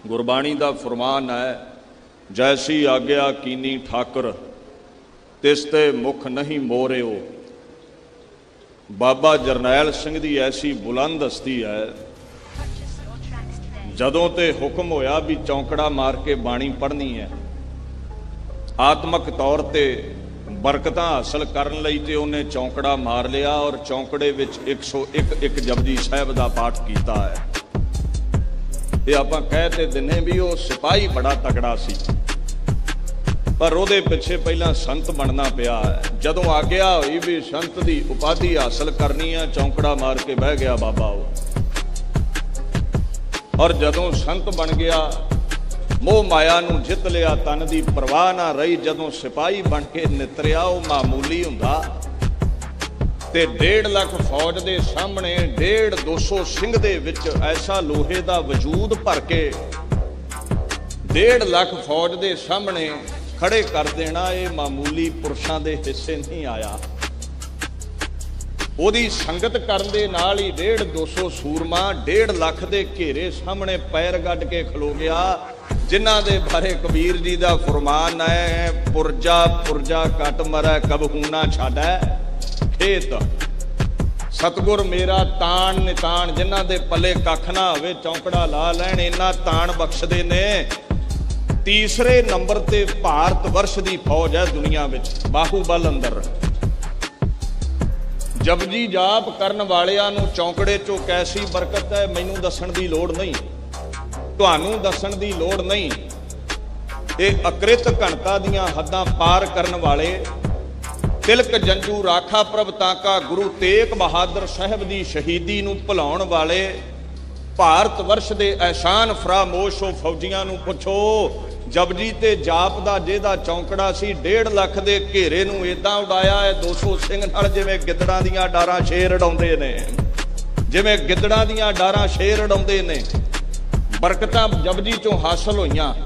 गुरबाणी का फरमान है, जैसी आग्या कीनी ठाकुर तिसते मुख नहीं मोरियो। बाबा जरनैल सिंह दी ऐसी बुलंद हस्ती है, जदों ते हुक्म होया भी चौंकड़ा मार के बाणी पढ़नी है, आत्मक तौर ते बरकतां हासिल करन लई ते उन्हें चौंकड़ा मार लिया और चौंकड़े विच 101 जपजी साहिब दा पाठ कीता है। ये आपां कह ते दिने भी वो सिपाही बड़ा तगड़ा सी, पर उहदे पिछे पहला संत बनना पिया है। जदों आग्या होई भी संत दी उपाधि हासिल करनी है, चौंकड़ा मार के बह गया बाबा वो। और जदों संत बन गया, मोह माया नूं जित लिया, तन दी परवाह ना रही। जदों सिपाही बन के नितरिया, वो मामूली हुंदा ते 1.5 लाख फौज दे सामने 150-200 सिंह दे विच ऐसा लोहे दा वजूद भर के 1.5 लाख फौज दे सामने खड़े कर देना, ये मामूली पुरुषां दे हिस्से नहीं आया। ओदी संगत करन दे नाल ही 150-200 सूरमा 1.5 लाख दे घेरे सामने पैर गड्ड के खलो गया, जिन्हां दे बारे कबीर जी दा फरमान है, पुरजा पुरजा कट मरै कबहू ना छाडै खेत। सतगुर मेरा तान नितान, जिन्हां दे पले कख ना होवे चौंकड़ा ला लैण, इन्ना तान बख्शदे ने। तीसरे नंबर ते भारत वर्ष दी फौज है दुनिया विच, बाहूबल अंदर। जपजी जाप करन वालियां नूं चौंकड़े चों कैसी बरकत है, मैनूं दस्सण दी लोड़ नहीं, तुहानूं दस्सण दी लोड़ नहीं। ये अकृत घणता दीआं हद्दां पार करन वाले, तिलक जंजू राखा प्रभ ताका गुरु तेग बहादुर साहब दी शहीदी नूं भुलाउण वाले, भारत वर्ष दे एहसान फरामोश हो फौजियां नूं पुछो। जपजी ते जाप दा जिहदा चौंकड़ा सी 1.5 लाख दे घेरे नूं इदां उडाया है 200 सिंह नाल, जिवें गिद्दड़ां दीआं डारां शेर उडाउंदे ने, जिवें गिद्दड़ां दीआं डारां शेर उडाउंदे ने। बरकतां जपजी चों हासिल होईयां।